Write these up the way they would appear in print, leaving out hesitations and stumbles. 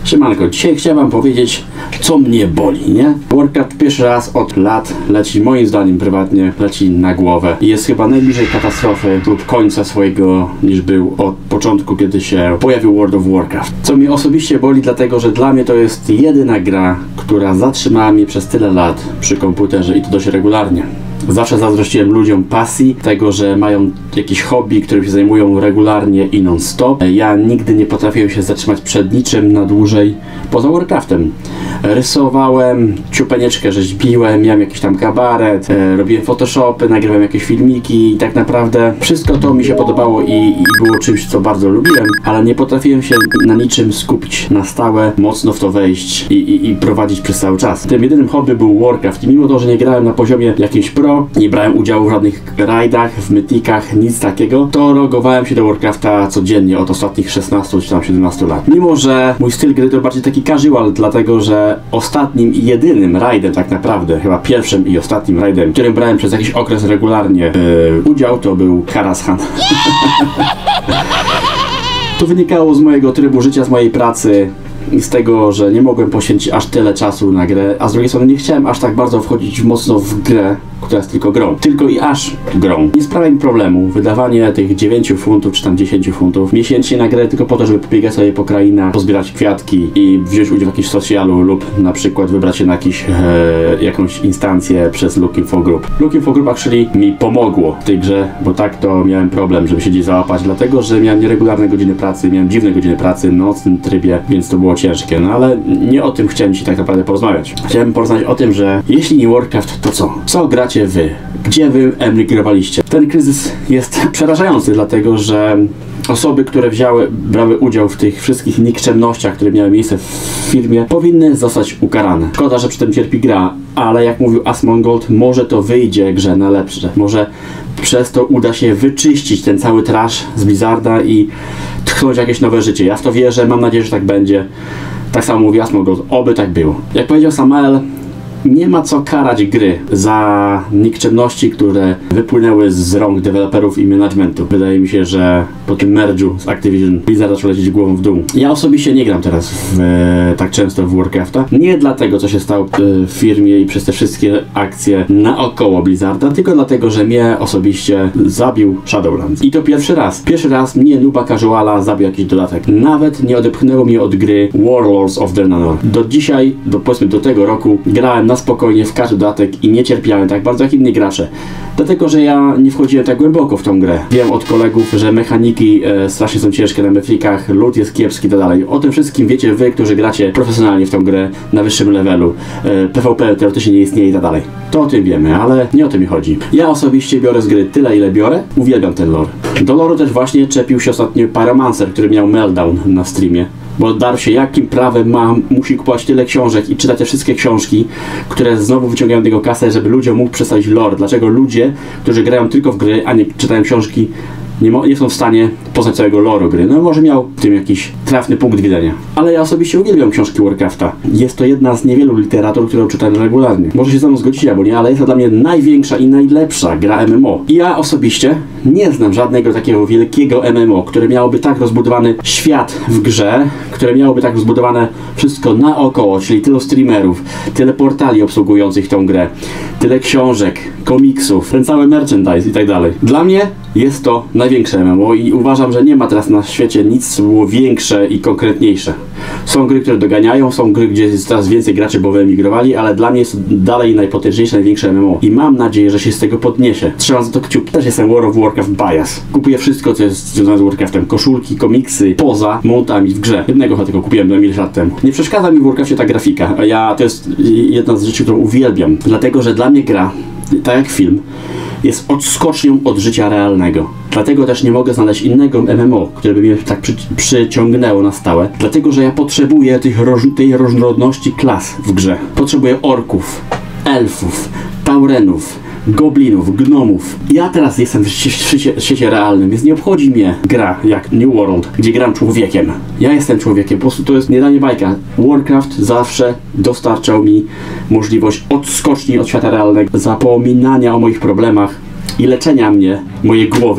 Siemanko, dzisiaj chciałem wam powiedzieć, co mnie boli, nie? Warcraft pierwszy raz od lat leci, moim zdaniem prywatnie, leci na głowę. I jest chyba najbliżej katastrofy lub końca swojego, niż był od początku, kiedy się pojawił World of Warcraft. Co mnie osobiście boli, dlatego że dla mnie to jest jedyna gra, która zatrzymała mnie przez tyle lat przy komputerze i to dość regularnie. Zawsze zazdrościłem ludziom pasji, tego, że mają jakieś hobby, którym się zajmują regularnie i non-stop. Ja nigdy nie potrafiłem się zatrzymać przed niczym na dłużej poza Warcraftem. Rysowałem, ciupenieczkę rzeźbiłem, miałem jakiś tam kabaret, robiłem photoshopy, nagrywałem jakieś filmiki i tak naprawdę wszystko to mi się podobało i było czymś, co bardzo lubiłem, ale nie potrafiłem się na niczym skupić na stałe, mocno w to wejść i prowadzić przez cały czas. Tym jedynym hobby był Warcraft i mimo to, że nie grałem na poziomie jakimś pro, nie brałem udziału w żadnych rajdach, w mythicach, nic takiego, to logowałem się do Warcrafta codziennie od ostatnich 16 czy tam 17 lat. Mimo że mój styl gry to bardziej taki casual, dlatego że ostatnim i jedynym rajdem tak naprawdę, chyba pierwszym i ostatnim rajdem, w którym brałem przez jakiś okres regularnie udział, to był Karashan. To wynikało z mojego trybu życia, z mojej pracy i z tego, że nie mogłem poświęcić aż tyle czasu na grę, a z drugiej strony nie chciałem aż tak bardzo wchodzić mocno w grę, która jest tylko grą. Tylko i aż grą. Nie sprawia mi problemu wydawanie tych 9 funtów czy tam 10 funtów miesięcznie na grę tylko po to, żeby pobiegać sobie po krainach, pozbierać kwiatki i wziąć udział w jakimś socjalu lub na przykład wybrać się na jakąś instancję przez Looking for Group. Looking for Group actually mi pomogło w tej grze, bo tak to miałem problem, żeby się gdzieś załapać, dlatego że miałem nieregularne godziny pracy, miałem dziwne godziny pracy, nocnym trybie, więc to było ciężkie, no ale nie o tym chciałem dzisiaj tak naprawdę porozmawiać. Chciałem porozmawiać o tym, że jeśli nie Warcraft, to co? Co gracie wy? Gdzie wy emigrowaliście? Ten kryzys jest przerażający, dlatego że osoby, które brały udział w tych wszystkich nikczemnościach, które miały miejsce w firmie, powinny zostać ukarane. Szkoda, że przy tym cierpi gra, ale jak mówił Asmongold, może to wyjdzie grze na lepsze. Może przez to uda się wyczyścić ten cały trash z Blizzarda i tchnąć jakieś nowe życie. Ja w to wierzę, mam nadzieję, że tak będzie. Tak samo mówi Asmongold, oby tak było. Jak powiedział Samael, nie ma co karać gry za nikczemności, które wypłynęły z rąk deweloperów i managementu. Wydaje mi się, że po tym merge'u z Activision Blizzard zaczął lecieć głową w dół. Ja osobiście nie gram teraz tak często w Warcrafta. Nie dlatego, co się stało w firmie i przez te wszystkie akcje naokoło Blizzarda, tylko dlatego, że mnie osobiście zabił Shadowlands. I to pierwszy raz. Pierwszy raz mnie, nuba casuala, zabił jakiś dodatek. Nawet nie odepchnęło mnie od gry Warlords of Draenor. Do dzisiaj, powiedzmy do tego roku, grałem na spokojnie w każdy dodatek i nie cierpiałem tak bardzo jak inni gracze. Dlatego, że ja nie wchodziłem tak głęboko w tą grę. Wiem od kolegów, że mechaniki strasznie są ciężkie na mythicach, loot jest kiepski i tak dalej. O tym wszystkim wiecie wy, którzy gracie profesjonalnie w tą grę na wyższym levelu. PvP teoretycznie nie istnieje i tak dalej. To o tym wiemy, ale nie o tym mi chodzi. Ja osobiście biorę z gry tyle, ile biorę. Uwielbiam ten lore. Do lore'u też właśnie czepił się ostatnio Pyromancer, który miał meltdown na streamie. Bo darł się, jakim prawem musi kupować tyle książek i czytać te wszystkie książki, które znowu wyciągają tego kasę, żeby ludziom mógł przedstawić lore. Dlaczego ludzie, którzy grają tylko w gry, a nie czytają książki, nie są w stanie poznać całego lore'u gry. No może miał w tym jakiś trafny punkt widzenia. Ale ja osobiście uwielbiam książki Warcrafta. Jest to jedna z niewielu literatur, którą czytam regularnie. Może się ze mną zgodzicie albo nie, ale jest to dla mnie największa i najlepsza gra MMO. I ja osobiście nie znam żadnego takiego wielkiego MMO, które miałoby tak rozbudowany świat w grze, które miałoby tak rozbudowane wszystko naokoło, czyli tylu streamerów, tyle portali obsługujących tą grę, tyle książek, komiksów, ten cały merchandise i tak dalej. Dla mnie jest to największe MMO i uważam, że nie ma teraz na świecie nic, co było większe i konkretniejsze. Są gry, które doganiają, są gry, gdzie jest teraz więcej graczy, bo wyemigrowali, ale dla mnie jest to dalej najpotężniejsze, największe MMO. I mam nadzieję, że się z tego podniesie. Trzymam za to kciuki. Też jestem World of Warcraft bias. Kupuję wszystko, co jest związane z Warcraftem. Koszulki, komiksy, poza montami w grze. Jednego chyba tylko kupiłem do lat temu. Nie przeszkadza mi w Warcraftie ta grafika. To jest jedna z rzeczy, którą uwielbiam. Dlatego, że dla mnie gra, tak jak film, jest odskocznią od życia realnego. Dlatego też nie mogę znaleźć innego MMO, które by mnie tak przyciągnęło na stałe. Dlatego, że ja potrzebuję tej różnorodności klas w grze. Potrzebuję orków, elfów, taurenów, goblinów, gnomów. Ja teraz jestem w świecie realnym, więc nie obchodzi mnie gra jak New World, gdzie gram człowiekiem. Ja jestem człowiekiem, po prostu to jest nie dla mnie bajka. Warcraft zawsze dostarczał mi możliwość odskoczni od świata realnego, zapominania o moich problemach i leczenia mnie, mojej głowy,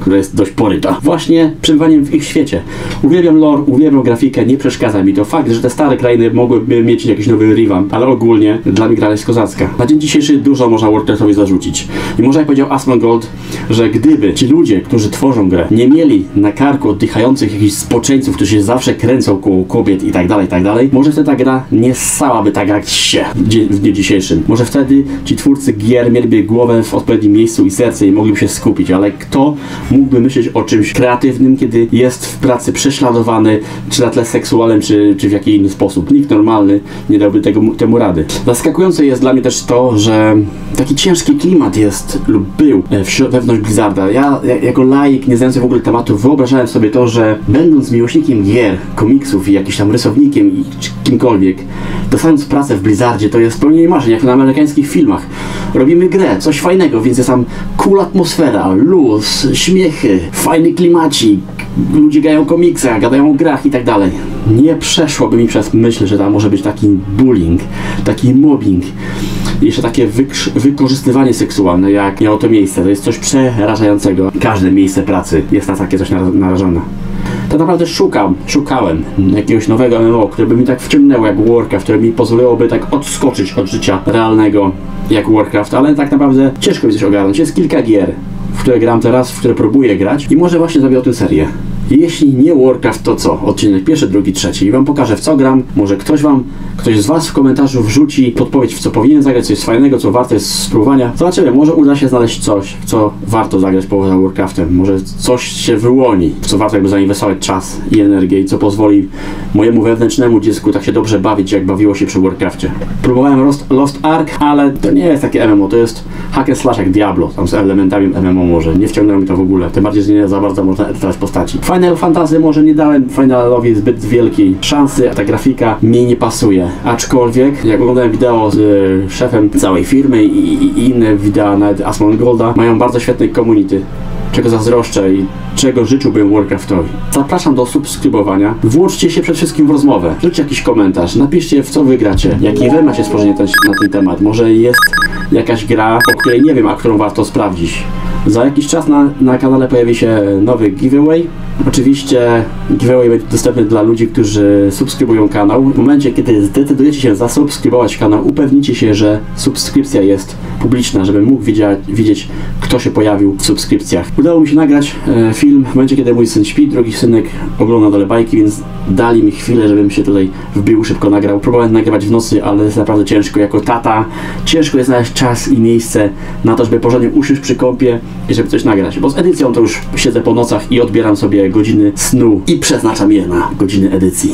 która jest dość poryta. Właśnie przebywaniem w ich świecie. Uwielbiam lore, uwielbiam grafikę, nie przeszkadza mi to. Fakt, że te stare krainy mogłyby mieć jakiś nowy revamp, ale ogólnie dla mnie gra jest kozacka. Na dzień dzisiejszy dużo można Warcraftowi zarzucić. I może jak powiedział Asmongold, że gdyby ci ludzie, którzy tworzą grę, nie mieli na karku oddychających jakichś spoczęców, którzy się zawsze kręcą koło kobiet i tak dalej, może wtedy ta gra nie ssałaby tak jak się w dniu dzisiejszym. Może wtedy ci twórcy gier mieliby głowę w odpowiednim miejscu i serce i mogliby się skupić, ale kto mógłby myśleć o czymś kreatywnym, kiedy jest w pracy prześladowany, czy na tle seksualnym, czy w jakiś inny sposób. Nikt normalny nie dałby temu rady. Zaskakujące jest dla mnie też to, że taki ciężki klimat jest lub był wewnątrz Blizzarda. Ja jako laik, nie znający w ogóle tematu, wyobrażałem sobie to, że będąc miłośnikiem gier, komiksów i jakiś tam rysownikiem i kimkolwiek, dostając pracę w Blizzardzie, to jest spełnienie marzeń, jak na amerykańskich filmach. Robimy grę, coś fajnego, więc jest tam cool atmosfera, luz, śmiechy, fajny klimacik, ludzie grają komiksy, gadają o grach i tak dalej. Nie przeszłoby mi przez myśl, że tam może być taki bullying, taki mobbing, jeszcze takie wykorzystywanie seksualne, jak miało to miejsce. To jest coś przerażającego. Każde miejsce pracy jest na takie coś narażone. Tak naprawdę szukałem jakiegoś nowego MMO, które by mi tak wciągnęło jak Warcraft, które mi pozwoliłoby tak odskoczyć od życia realnego jak Warcraft, ale tak naprawdę ciężko mi coś ogarnąć. Jest kilka gier, w które gram teraz, w które próbuję grać i może właśnie zrobię o tym serię. Jeśli nie Warcraft, to co? Odcinek pierwszy, drugi, trzeci. I wam pokażę, w co gram. Może ktoś z was w komentarzu wrzuci podpowiedź, w co powinien zagrać, coś fajnego, co warte jest spróbowania. Zobaczymy, może uda się znaleźć coś, w co warto zagrać poza Warcraftem. Może coś się wyłoni, w co warto jakby zainwestować czas i energię i co pozwoli mojemu wewnętrznemu dziecku tak się dobrze bawić, jak bawiło się przy Warcrafcie. Próbowałem Lost Ark, ale to nie jest takie MMO, to jest hack and slash jak Diablo, tam z elementami MMO może. Nie wciągnęło mi to w ogóle, tym bardziej, że nie za bardzo można edytować postaci. Final Fantasy może nie dałem Finalowi zbyt wielkiej szansy, a ta grafika mi nie pasuje. Aczkolwiek, jak oglądałem wideo z szefem całej firmy i inne wideo nawet Asmongolda, mają bardzo świetne community, czego zazdroszczę i czego życzyłbym Warcraftowi. Zapraszam do subskrybowania. Włączcie się przede wszystkim w rozmowę. Rzućcie jakiś komentarz. Napiszcie, w co wy gracie. Jakie wy macie spojrzenie na ten temat. Może jest jakaś gra, o której nie wiem, a którą warto sprawdzić. Za jakiś czas na kanale pojawi się nowy giveaway. Oczywiście giveaway będzie dostępny dla ludzi, którzy subskrybują kanał. W momencie, kiedy zdecydujecie się zasubskrybować kanał, upewnijcie się, że subskrypcja jest publiczna, żebym mógł widzieć, kto się pojawił w subskrypcjach. Udało mi się nagrać film w momencie, kiedy mój syn śpi, drugi synek ogląda dole bajki, więc dali mi chwilę, żebym się tutaj wbił, szybko nagrał. Próbowałem nagrywać w nocy, ale jest naprawdę ciężko. Jako tata ciężko jest znaleźć czas i miejsce na to, żeby porządnie usiąść przy kąpie i żeby coś nagrać. Bo z edycją to już siedzę po nocach i odbieram sobie godziny snu i przeznaczam je na godziny edycji.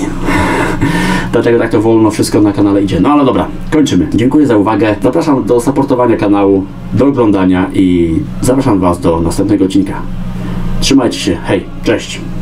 Dlaczego tak to wolno wszystko na kanale idzie? No ale dobra, kończymy. Dziękuję za uwagę. Zapraszam do supportowania kanału, do oglądania i zapraszam was do następnego odcinka. Trzymajcie się. Hej, cześć.